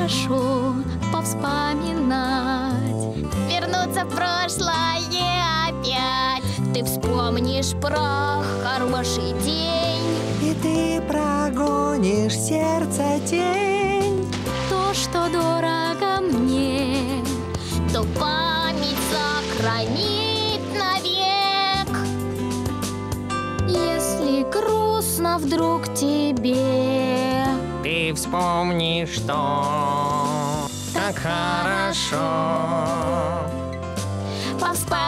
хорошо повспоминать, вернуться в прошлое опять. Ты вспомнишь про хороший день, и ты прогонишь сердце тень. то, что дорого мне, то память сохранит навек. если грустно вдруг тебе, ты вспомнишь, что так хорошо Повспоминать